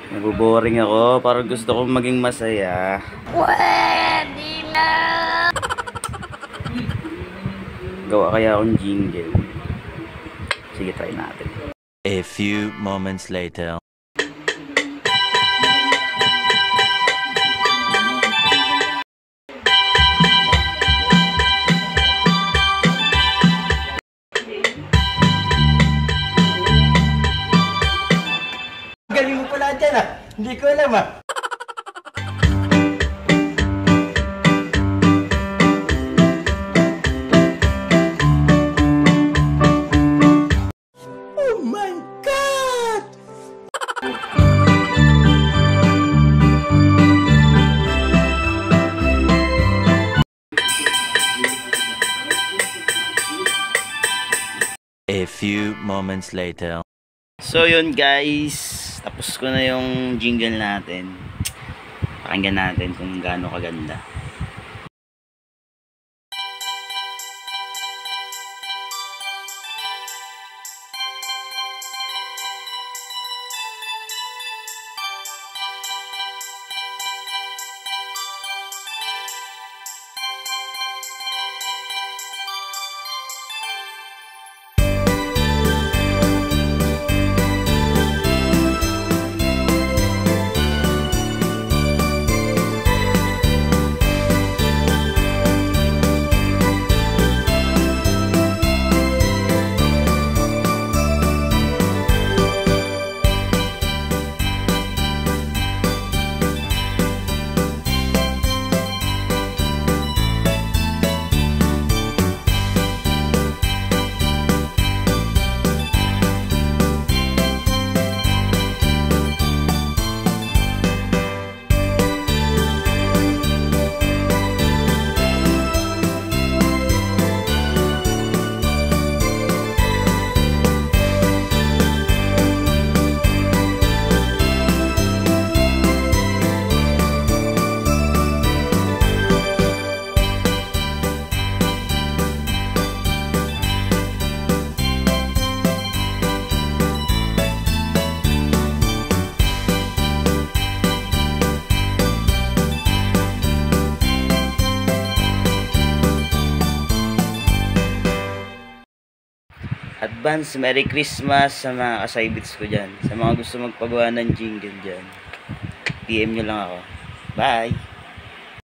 Naboboring ako. Parang gusto kong maging masaya. Pwede na! Gawa kaya akong jingle. Sige, try natin. A few moments later. Galing mo pala dyan ah. Hindi ko alam ah. Oh my God! A few moments later. So yun guys, tapos ko na yung jingle natin. Pakinggan natin kung gaano kaganda. Advance Merry Christmas sa mga ka-Zybeats ko dyan. Sa mga gusto magpagawa ng jingle dyan, PM nyo lang ako. Bye!